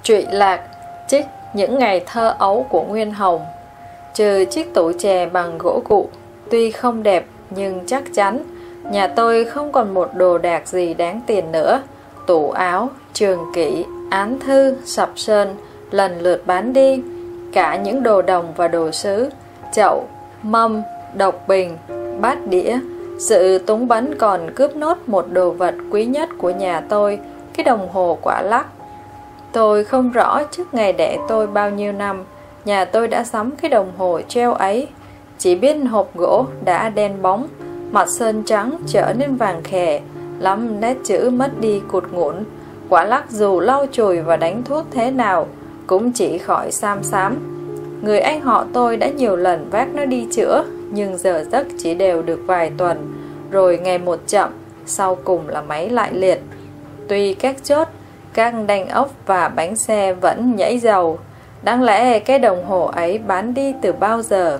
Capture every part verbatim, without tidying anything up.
Trụy lạc trích những ngày thơ ấu của Nguyên Hồng. Trừ chiếc tủ chè bằng gỗ gụ, tuy không đẹp nhưng chắc chắn nhà tôi không còn một đồ đạc gì đáng tiền nữa. Tủ áo, trường kỷ, án thư, sập sơn lần lượt bán đi. Cả những đồ đồng và đồ sứ, chậu, mâm, độc bình, bát đĩa. Sự túng bấn còn cướp nốt một đồ vật quý nhất của nhà tôi, cái đồng hồ quả lắc. Tôi không rõ trước ngày đẻ tôi bao nhiêu năm nhà tôi đã sắm cái đồng hồ treo ấy. Chỉ biết hộp gỗ đã đen bóng, mặt sơn trắng trở nên vàng khè, lắm nét chữ mất đi cụt ngủn. Quả lắc dù lau chùi và đánh thuốc thế nào cũng chỉ khỏi xám xám. Người anh họ tôi đã nhiều lần vác nó đi chữa, nhưng giờ giấc chỉ đều được vài tuần, rồi ngày một chậm, sau cùng là máy lại liệt. Tuy các chốt, các đanh ốc và bánh xe vẫn nhảy dầu, đáng lẽ cái đồng hồ ấy bán đi từ bao giờ.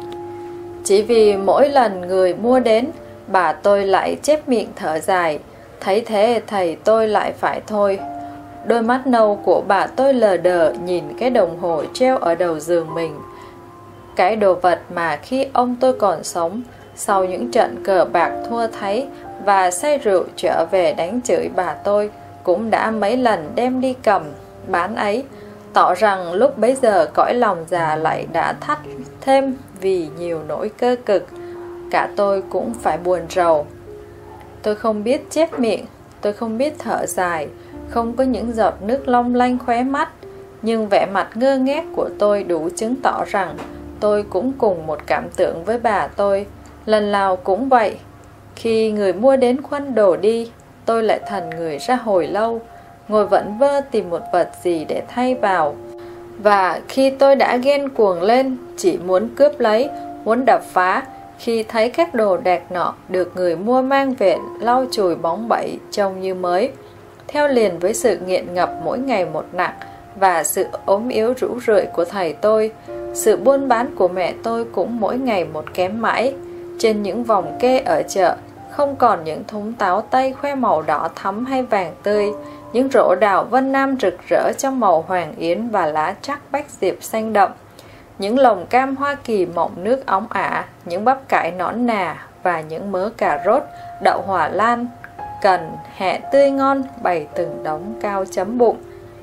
Chỉ vì mỗi lần người mua đến, bà tôi lại chép miệng thở dài. Thấy thế thầy tôi lại phải thôi. Đôi mắt nâu của bà tôi lờ đờ nhìn cái đồng hồ treo ở đầu giường mình. Cái đồ vật mà khi ông tôi còn sống, sau những trận cờ bạc thua tháy và say rượu trở về đánh chửi bà tôi, cũng đã mấy lần đem đi cầm, bán ấy, tỏ rằng lúc bấy giờ cõi lòng già lại đã thắt thêm vì nhiều nỗi cơ cực. Cả tôi cũng phải buồn rầu. Tôi không biết chép miệng, tôi không biết thở dài, không có những giọt nước long lanh khóe mắt, nhưng vẻ mặt ngơ ngác của tôi đủ chứng tỏ rằng tôi cũng cùng một cảm tưởng với bà tôi. Lần nào cũng vậy, khi người mua đến khuân đồ đi, tôi lại thần người ra hồi lâu, ngồi vẩn vơ tìm một vật gì để thay vào. Và khi tôi đã ghen cuồng lên, chỉ muốn cướp lấy, muốn đập phá, khi thấy các đồ đạc nọ được người mua mang về lau chùi bóng bẩy trông như mới, theo liền với sự nghiện ngập mỗi ngày một nặng và sự ốm yếu rũ rượi của thầy tôi, sự buôn bán của mẹ tôi cũng mỗi ngày một kém mãi. Trên những vòng kê ở chợ, không còn những thúng táo tây khoe màu đỏ thắm hay vàng tươi, những rổ đào Vân Nam rực rỡ trong màu hoàng yến và lá trắc bách diệp xanh đậm, những lồng cam Hoa Kỳ mọng nước óng ả, những bắp cải nõn nà và những mớ cà rốt, đậu hỏa lan, cần, hẹ tươi ngon bày từng đống cao chấm bụng.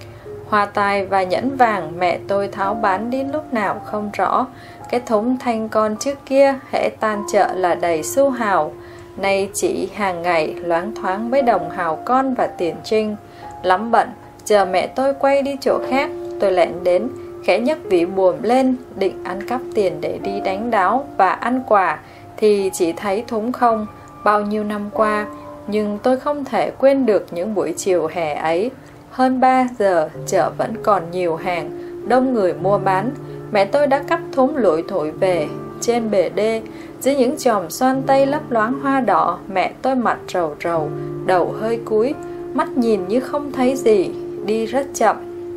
Hoa tai và nhẫn vàng mẹ tôi tháo bán đến lúc nào không rõ. Cái thúng thanh con trước kia hễ tan chợ là đầy xu hào, nay chỉ hàng ngày loáng thoáng với đồng hào con và tiền trinh. Lắm bận, chờ mẹ tôi quay đi chỗ khác, tôi lẹn đến, khẽ nhấc ví buồm lên, định ăn cắp tiền để đi đánh đáo và ăn quà, thì chỉ thấy thúng không. Bao nhiêu năm qua, nhưng tôi không thể quên được những buổi chiều hè ấy. Hơn ba giờ, chợ vẫn còn nhiều hàng, đông người mua bán. Mẹ tôi đã cắp thúng lủi thổi về. Trên bề đê, dưới những chòm xoan tây lấp loáng hoa đỏ, mẹ tôi mặt rầu rầu, đầu hơi cúi, mắt nhìn như không thấy gì, đi rất chậm.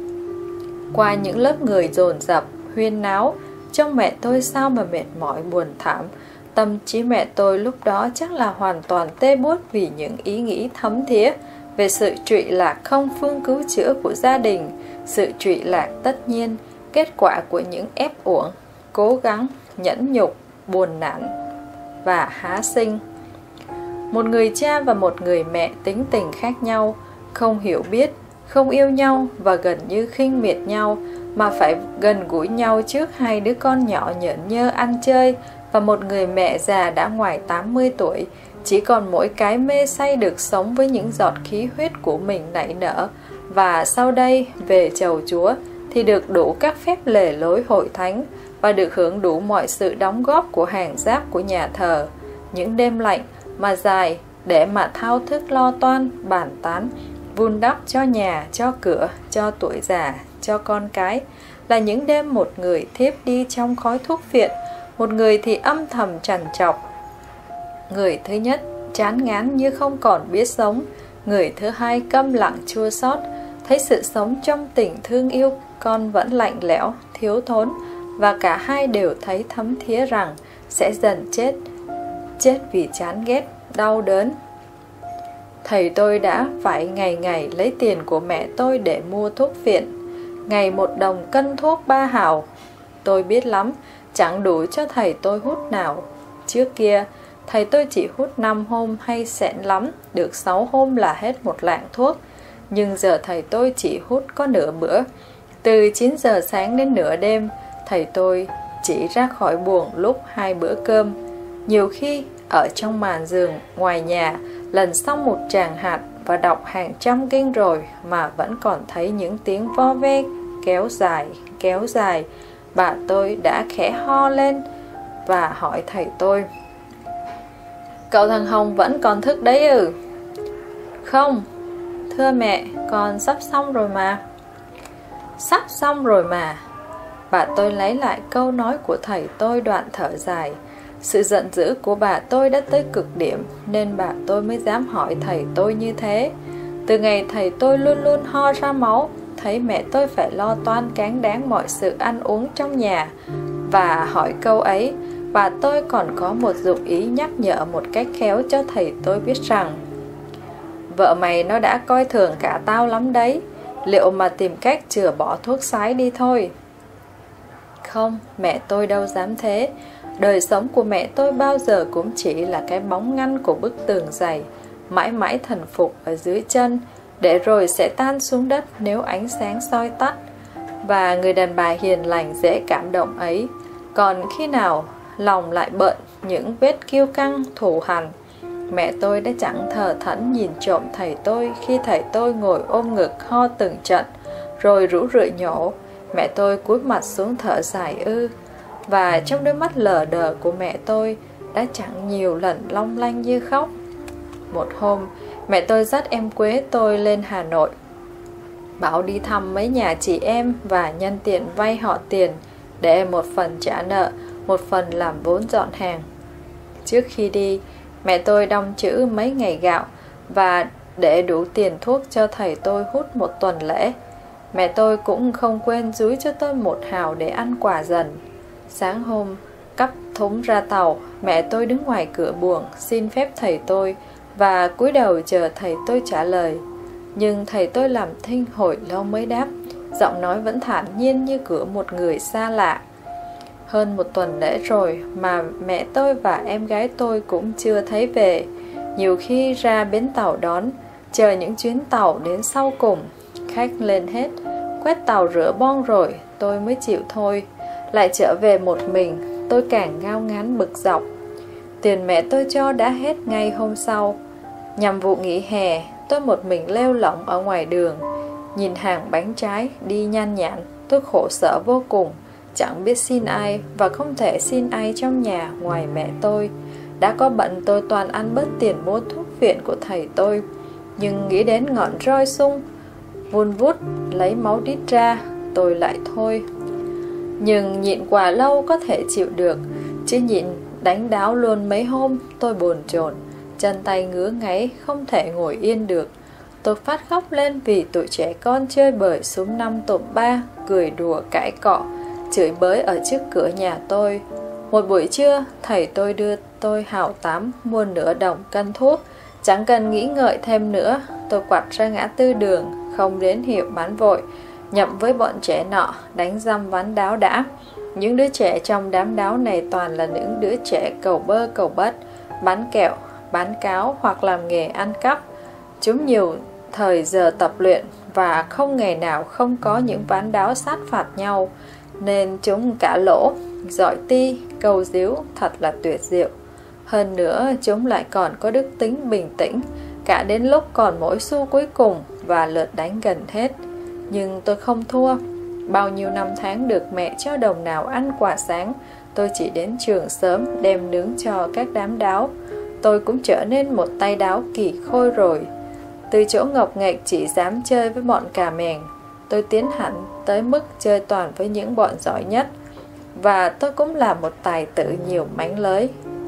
Qua những lớp người dồn dập, huyên náo, trông mẹ tôi sao mà mệt mỏi buồn thảm. Tâm trí mẹ tôi lúc đó chắc là hoàn toàn tê buốt vì những ý nghĩ thấm thía về sự trụy lạc không phương cứu chữa của gia đình, sự trụy lạc tất nhiên, kết quả của những ép uổng, cố gắng, nhẫn nhục, buồn nản và há sinh. Một người cha và một người mẹ tính tình khác nhau, không hiểu biết, không yêu nhau và gần như khinh miệt nhau, mà phải gần gũi nhau trước hai đứa con nhỏ nhởn nhơ ăn chơi, và một người mẹ già đã ngoài tám mươi tuổi, chỉ còn mỗi cái mê say được sống với những giọt khí huyết của mình nảy nở, và sau đây về chầu Chúa thì được đủ các phép lề lối hội thánh và được hưởng đủ mọi sự đóng góp của hàng giáp của nhà thờ. Những đêm lạnh mà dài để mà thao thức lo toan, bàn tán, vun đắp cho nhà, cho cửa, cho tuổi già, cho con cái, là những đêm một người thiếp đi trong khói thuốc phiện, một người thì âm thầm trằn trọc. Người thứ nhất chán ngán như không còn biết sống, người thứ hai câm lặng chua xót, thấy sự sống trong tình thương yêu con vẫn lạnh lẽo, thiếu thốn, và cả hai đều thấy thấm thía rằng sẽ dần chết, chết vì chán ghét, đau đớn. Thầy tôi đã phải ngày ngày lấy tiền của mẹ tôi để mua thuốc phiện. ngày một đồng cân thuốc ba hào. Tôi biết lắm, chẳng đủ cho thầy tôi hút nào. Trước kia, thầy tôi chỉ hút năm hôm hay xẹn lắm, được sáu hôm là hết một lạng thuốc. Nhưng giờ thầy tôi chỉ hút có nửa bữa. Từ chín giờ sáng đến nửa đêm, thầy tôi chỉ ra khỏi buồng lúc hai bữa cơm. Nhiều khi, ở trong màn giường, ngoài nhà, lần xong một tràng hạt và đọc hàng trăm kinh rồi mà vẫn còn thấy những tiếng vo ve kéo dài, kéo dài. Bà tôi đã khẽ ho lên và hỏi thầy tôi: "Cậu thằng Hồng vẫn còn thức đấy ư?" "Không, thưa mẹ, con sắp xong rồi mà." "Sắp xong rồi mà." Bà tôi lấy lại câu nói của thầy tôi, đoạn thở dài. Sự giận dữ của bà tôi đã tới cực điểm, nên bà tôi mới dám hỏi thầy tôi như thế. Từ ngày thầy tôi luôn luôn ho ra máu, thấy mẹ tôi phải lo toan cáng đáng mọi sự ăn uống trong nhà. Và hỏi câu ấy, bà tôi còn có một dụng ý nhắc nhở một cách khéo cho thầy tôi biết rằng: "Vợ mày nó đã coi thường cả tao lắm đấy, liệu mà tìm cách chừa bỏ thuốc sái đi thôi." Không, mẹ tôi đâu dám thế. Đời sống của mẹ tôi bao giờ cũng chỉ là cái bóng ngăn của bức tường dày, mãi mãi thần phục ở dưới chân, để rồi sẽ tan xuống đất nếu ánh sáng soi tắt. Và người đàn bà hiền lành dễ cảm động ấy, còn khi nào lòng lại bợn những vết kiêu căng thù hằn. Mẹ tôi đã chẳng thờ thẫn nhìn trộm thầy tôi khi thầy tôi ngồi ôm ngực ho từng trận, rồi rũ rượi nhổ. Mẹ tôi cúi mặt xuống thở dài ư? Và trong đôi mắt lờ đờ của mẹ tôi đã chẳng nhiều lần long lanh như khóc. Một hôm, mẹ tôi dắt em Quế tôi lên Hà Nội, bảo đi thăm mấy nhà chị em và nhân tiện vay họ tiền để một phần trả nợ, một phần làm vốn dọn hàng. Trước khi đi, mẹ tôi đong chữ mấy ngày gạo và để đủ tiền thuốc cho thầy tôi hút một tuần lễ. Mẹ tôi cũng không quên dúi cho tôi một hào để ăn quà dần. Sáng hôm, cắp thúng ra tàu, mẹ tôi đứng ngoài cửa buồng xin phép thầy tôi và cúi đầu chờ thầy tôi trả lời. Nhưng thầy tôi làm thinh hồi lâu mới đáp, giọng nói vẫn thản nhiên như của một người xa lạ. Hơn một tuần lễ rồi mà mẹ tôi và em gái tôi cũng chưa thấy về. Nhiều khi ra bến tàu đón, chờ những chuyến tàu đến sau cùng, khách lên hết, quét tàu rửa bon rồi tôi mới chịu thôi. Lại trở về một mình, tôi càng ngao ngán bực dọc. Tiền mẹ tôi cho đã hết ngay hôm sau. Nhằm vụ nghỉ hè, tôi một mình lêu lỏng ở ngoài đường, nhìn hàng bánh trái đi nhan nhản. Tôi khổ sở vô cùng, chẳng biết xin ai và không thể xin ai trong nhà ngoài mẹ tôi. Đã có bận tôi toàn ăn bớt tiền mua thuốc viện của thầy tôi, nhưng nghĩ đến ngọn roi sung vun vút lấy máu đít ra, tôi lại thôi. Nhưng nhịn quả lâu có thể chịu được, chứ nhịn đánh đáo luôn mấy hôm tôi bồn chồn, chân tay ngứa ngáy không thể ngồi yên được. Tôi phát khóc lên vì tụi trẻ con chơi bời súng năm tụm ba, cười đùa cãi cọ, chửi bới ở trước cửa nhà tôi. Một buổi trưa, thầy tôi đưa tôi hào tám mua nửa đồng cân thuốc. Chẳng cần nghĩ ngợi thêm nữa, tôi quặt ra ngã tư đường, không đến hiệu bán vội, nhập với bọn trẻ nọ, đánh răm ván đáo đã. Những đứa trẻ trong đám đáo này toàn là những đứa trẻ cầu bơ cầu bất, bán kẹo, bán cáo hoặc làm nghề ăn cắp. Chúng nhiều thời giờ tập luyện và không ngày nào không có những ván đáo sát phạt nhau, nên chúng cả lỗ, giỏi ti, câu díu thật là tuyệt diệu. Hơn nữa, chúng lại còn có đức tính bình tĩnh, cả đến lúc còn mỗi xu cuối cùng và lượt đánh gần hết. Nhưng tôi không thua. Bao nhiêu năm tháng được mẹ cho đồng nào ăn quả sáng, tôi chỉ đến trường sớm đem nướng cho các đám đáo. Tôi cũng trở nên một tay đáo kỳ khôi rồi. Từ chỗ ngọc nghếch chỉ dám chơi với bọn cà mèng, tôi tiến hẳn tới mức chơi toàn với những bọn giỏi nhất. Và tôi cũng là một tài tử nhiều mánh lới.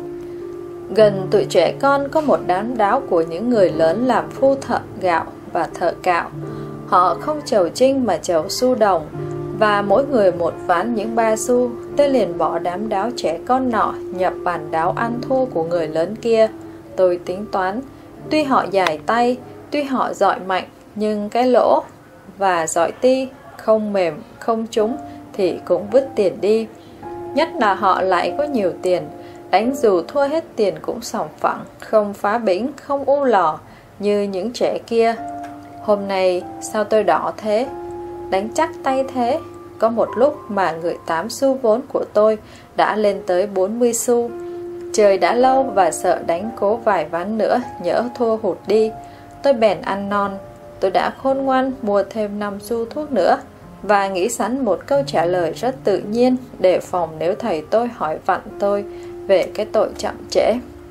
Gần tụi trẻ con có một đám đáo của những người lớn làm phu thợ gạo và thợ cạo. Họ không chầu trinh mà chầu xu đồng, và mỗi người một ván những ba xu. Tôi liền bỏ đám đáo trẻ con nọ nhập bàn đáo ăn thua của người lớn kia. Tôi tính toán, tuy họ dài tay, tuy họ giỏi mạnh, nhưng cái lỗ và giỏi ti không mềm, không trúng thì cũng vứt tiền đi. Nhất là họ lại có nhiều tiền, đánh dù thua hết tiền cũng sòng phẳng, không phá bĩnh, không u lò như những trẻ kia. Hôm nay sao tôi đỏ thế, đánh chắc tay thế? Có một lúc mà người tám xu vốn của tôi đã lên tới bốn mươi xu. Trời đã lâu và sợ đánh cố vài ván nữa nhỡ thua hụt đi, tôi bèn ăn non. Tôi đã khôn ngoan mua thêm năm xu thuốc nữa và nghĩ sẵn một câu trả lời rất tự nhiên để phòng nếu thầy tôi hỏi vặn tôi về cái tội chậm trễ.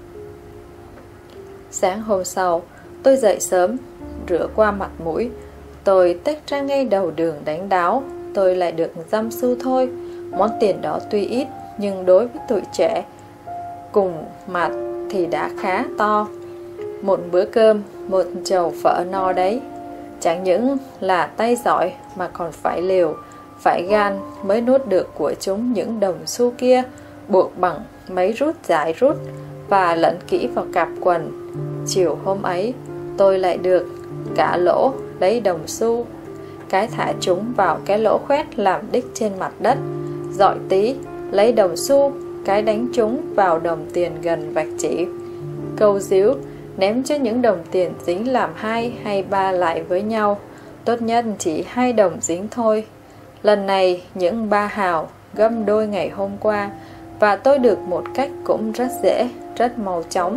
Sáng hôm sau, tôi dậy sớm, rửa qua mặt mũi. Tôi tách ra ngay đầu đường đánh đáo. Tôi lại được dăm xu thôi. Món tiền đó tuy ít, nhưng đối với tụi trẻ cùng mặt thì đã khá to. Một bữa cơm, một chầu phở no đấy. Chẳng những là tay giỏi mà còn phải liều, phải gan mới nuốt được của chúng những đồng xu kia, buộc bằng mấy rút giải rút và lẫn kỹ vào cặp quần. Chiều hôm ấy, tôi lại được cả lỗ lấy đồng xu. Cái thả chúng vào cái lỗ khoét làm đích trên mặt đất. Dọi tí, lấy đồng xu, cái đánh chúng vào đồng tiền gần vạch chỉ. Câu díu, ném cho những đồng tiền dính làm hai hay ba lại với nhau. Tốt nhất chỉ hai đồng dính thôi. Lần này những ba hào gấp đôi ngày hôm qua, và tôi được một cách cũng rất dễ, rất mau chóng.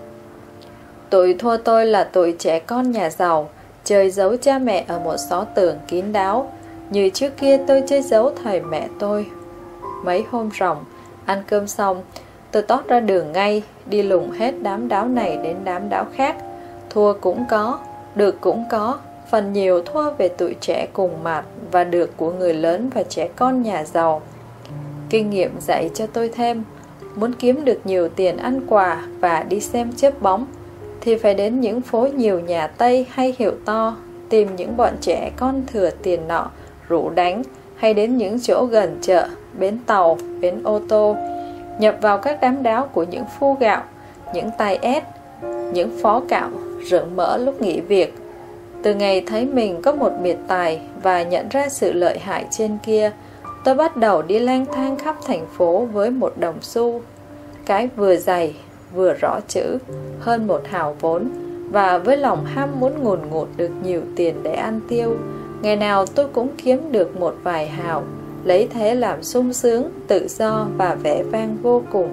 Tụi thua tôi là tụi trẻ con nhà giàu, chơi giấu cha mẹ ở một xó tường kín đáo, như trước kia tôi chơi giấu thầy mẹ tôi. Mấy hôm ròng, ăn cơm xong, tôi tót ra đường ngay, đi lùng hết đám đáo này đến đám đáo khác. Thua cũng có, được cũng có, phần nhiều thua về tụi trẻ cùng mặt và được của người lớn và trẻ con nhà giàu. Kinh nghiệm dạy cho tôi thêm, muốn kiếm được nhiều tiền ăn quà và đi xem chớp bóng, thì phải đến những phố nhiều nhà Tây hay hiệu to, tìm những bọn trẻ con thừa tiền nọ, rủ đánh, hay đến những chỗ gần chợ, bến tàu, bến ô tô, nhập vào các đám đáo của những phu gạo, những tài ét, những phó cạo, rợn mỡ lúc nghỉ việc. Từ ngày thấy mình có một biệt tài và nhận ra sự lợi hại trên kia, tôi bắt đầu đi lang thang khắp thành phố với một đồng xu, cái vừa dày, vừa rõ chữ, hơn một hào vốn, và với lòng ham muốn ngùn ngụt được nhiều tiền để ăn tiêu. Ngày nào tôi cũng kiếm được một vài hào, lấy thế làm sung sướng, tự do và vẻ vang vô cùng.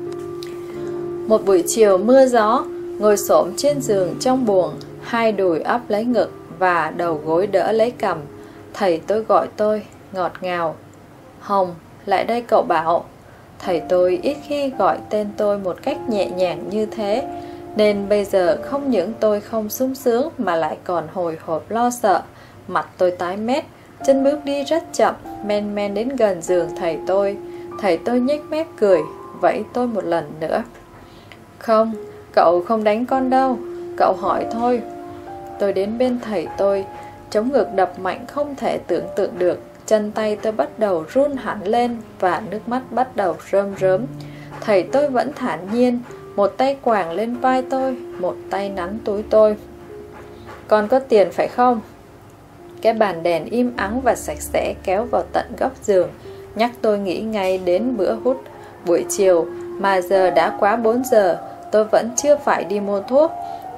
Một buổi chiều mưa gió, ngồi xổm trên giường trong buồng, hai đùi ấp lấy ngực và đầu gối đỡ lấy cằm, thầy tôi gọi tôi, ngọt ngào: "Hồng, lại đây cậu Bảo." Thầy tôi ít khi gọi tên tôi một cách nhẹ nhàng như thế, nên bây giờ không những tôi không sung sướng mà lại còn hồi hộp lo sợ. Mặt tôi tái mét, chân bước đi rất chậm, men men đến gần giường thầy tôi. Thầy tôi nhếch mép cười, vẫy tôi một lần nữa. "Không, cậu không đánh con đâu, cậu hỏi thôi." Tôi đến bên thầy tôi, chống ngực đập mạnh không thể tưởng tượng được. Chân tay tôi bắt đầu run hẳn lên và nước mắt bắt đầu rơm rớm. Thầy tôi vẫn thản nhiên, một tay quàng lên vai tôi, một tay nắn túi tôi. "Con có tiền phải không?" Cái bàn đèn im ắng và sạch sẽ kéo vào tận góc giường, nhắc tôi nghĩ ngay đến bữa hút buổi chiều, mà giờ đã quá bốn giờ, tôi vẫn chưa phải đi mua thuốc.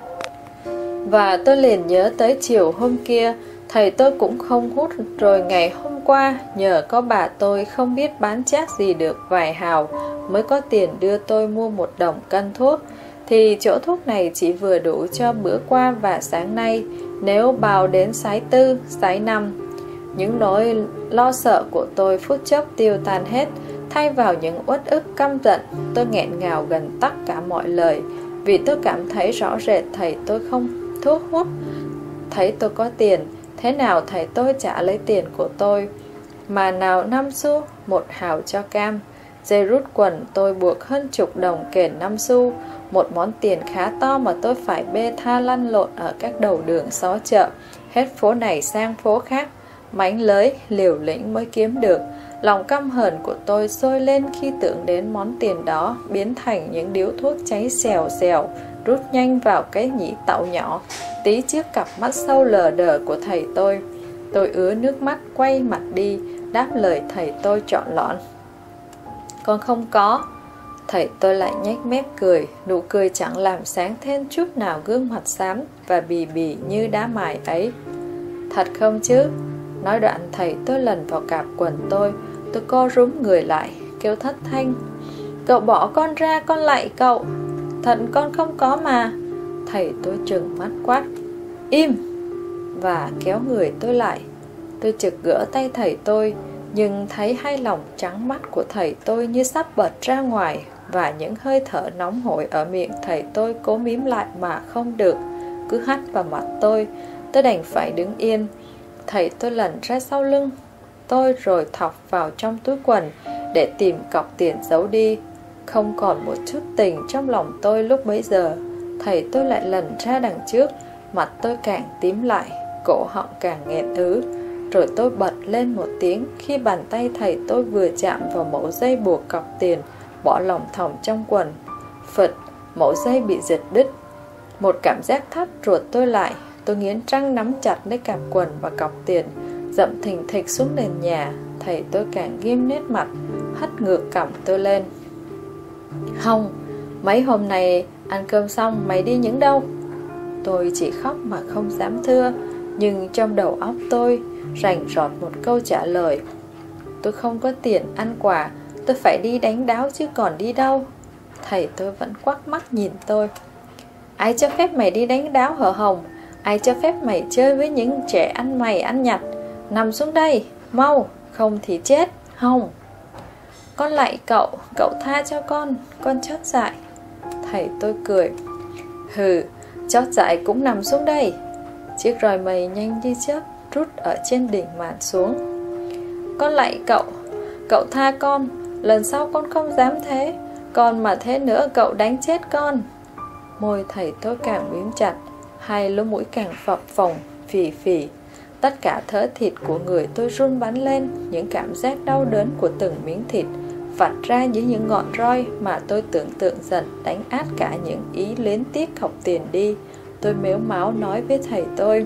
Và tôi liền nhớ tới chiều hôm kia, thầy tôi cũng không hút, rồi ngày hôm qua nhờ có bà tôi không biết bán chác gì được vài hào mới có tiền đưa tôi mua một đồng cân thuốc, thì chỗ thuốc này chỉ vừa đủ cho bữa qua và sáng nay, nếu bào đến sái tư, sái năm. Những nỗi lo sợ của tôi phút chốc tiêu tan hết, thay vào những uất ức căm giận. Tôi nghẹn ngào gần tắc cả mọi lời, vì tôi cảm thấy rõ rệt thầy tôi không thuốc hút. Thấy tôi có tiền, thế nào thầy tôi trả lấy tiền của tôi, mà nào năm xu, một hào cho cam. Dây rút quần tôi buộc hơn chục đồng kền năm xu, một món tiền khá to mà tôi phải bê tha lăn lộn ở các đầu đường xó chợ, hết phố này sang phố khác, mánh lới, liều lĩnh mới kiếm được. Lòng căm hờn của tôi sôi lên khi tưởng đến món tiền đó biến thành những điếu thuốc cháy xèo xèo, rút nhanh vào cái nhĩ tậu nhỏ, tí trước cặp mắt sâu lờ đờ của thầy tôi. Tôi ứa nước mắt quay mặt đi, đáp lời thầy tôi trọn lọn: Con không có. Thầy tôi lại nhếch mép cười, nụ cười chẳng làm sáng thêm chút nào gương mặt xám và bì bì như đá mài ấy. Thật không chứ? Nói đoạn thầy tôi lần vào cạp quần tôi. Tôi co rúm người lại, kêu thất thanh: Cậu bỏ con ra, con lạy cậu. Thật con không có mà. Thầy tôi trừng mắt quát: Im! Và kéo người tôi lại. Tôi chực gỡ tay thầy tôi, nhưng thấy hai lòng trắng mắt của thầy tôi như sắp bật ra ngoài, và những hơi thở nóng hổi ở miệng thầy tôi cố mím lại mà không được, cứ hắt vào mặt tôi. Tôi đành phải đứng yên. Thầy tôi lần ra sau lưng tôi rồi thọc vào trong túi quần để tìm cọc tiền giấu đi. Không còn một chút tình trong lòng tôi lúc bấy giờ. Thầy tôi lại lần ra đằng trước. Mặt tôi càng tím lại, cổ họng càng nghẹn ứ. Rồi tôi bật lên một tiếng khi bàn tay thầy tôi vừa chạm vào mẩu dây buộc cọc tiền bỏ lỏng thòng trong quần. Phật, mẩu dây bị giật đứt. Một cảm giác thắt ruột tôi lại. Tôi nghiến răng nắm chặt lấy cạp quần và cọc tiền, dậm thình thịch xuống nền nhà. Thầy tôi càng nghiêm nét mặt, hất ngược cằm tôi lên: Không, mấy hôm nay ăn cơm xong mày đi những đâu? Tôi chỉ khóc mà không dám thưa, nhưng trong đầu óc tôi rành rọt một câu trả lời: Tôi không có tiền ăn quà, tôi phải đi đánh đáo chứ còn đi đâu. Thầy tôi vẫn quắc mắt nhìn tôi: Ai cho phép mày đi đánh đáo hở Hồng? Ai cho phép mày chơi với những trẻ ăn mày ăn nhặt? Nằm xuống đây, mau, không thì chết, Hồng. Con lạy cậu, cậu tha cho con, con chót dại. Thầy tôi cười: Hừ, chót dại cũng nằm xuống đây. Chiếc roi mây nhanh như chớp rút ở trên đỉnh màn xuống. Con lạy cậu, cậu tha con, lần sau con không dám thế. Còn mà thế nữa cậu đánh chết con. Môi thầy tôi càng mím chặt, hai lỗ mũi càng phập phồng, phì phì. Tất cả thớ thịt của người tôi run bắn lên. Những cảm giác đau đớn của từng miếng thịt vặt ra dưới những ngọn roi mà tôi tưởng tượng dần đánh át cả những ý luyến tiếc học tiền đi. Tôi mếu máo nói với thầy tôi: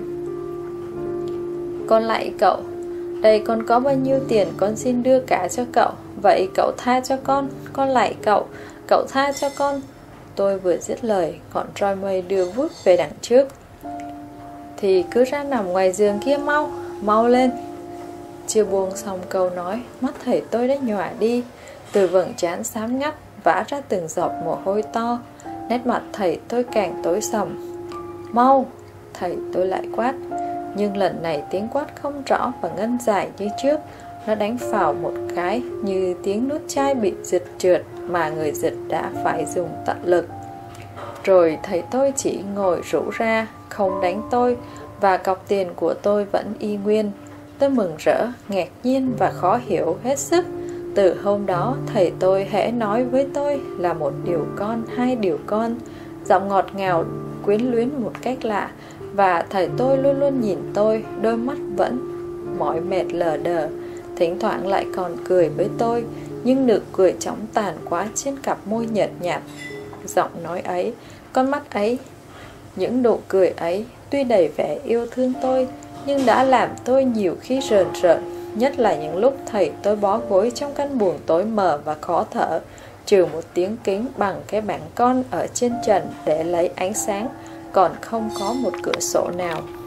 Con lạy cậu, đây con có bao nhiêu tiền con xin đưa cả cho cậu. Vậy cậu tha cho con, con lạy cậu, cậu tha cho con. Tôi vừa dứt lời, ngọn roi mây đưa vút về đằng trước. Thì cứ ra nằm ngoài giường kia mau, mau lên. Chưa buông xong câu nói, mắt thầy tôi đã nhòa đi. Từ vầng trán xám ngắt vã ra từng giọt mồ hôi to. Nét mặt thầy tôi càng tối sầm. Mau, thầy tôi lại quát. Nhưng lần này tiếng quát không rõ và ngân dài như trước. Nó đánh phào một cái như tiếng nút chai bị giật trượt mà người giật đã phải dùng tận lực. Rồi thầy tôi chỉ ngồi rũ ra, không đánh tôi, và cọc tiền của tôi vẫn y nguyên. Tôi mừng rỡ, ngạc nhiên và khó hiểu hết sức. Từ hôm đó, thầy tôi hễ nói với tôi là một điều con, hai điều con. Giọng ngọt ngào, quyến luyến một cách lạ. Và thầy tôi luôn luôn nhìn tôi, đôi mắt vẫn mỏi mệt lờ đờ. Thỉnh thoảng lại còn cười với tôi, nhưng nụ cười chóng tàn quá trên cặp môi nhợt nhạt. Giọng nói ấy, con mắt ấy, những nụ cười ấy, tuy đầy vẻ yêu thương tôi, nhưng đã làm tôi nhiều khi rờn rợn. Nhất là những lúc thầy tôi bó gối trong căn buồng tối mờ và khó thở, trừ một tiếng kính bằng cái bảng con ở trên trần để lấy ánh sáng, còn không có một cửa sổ nào.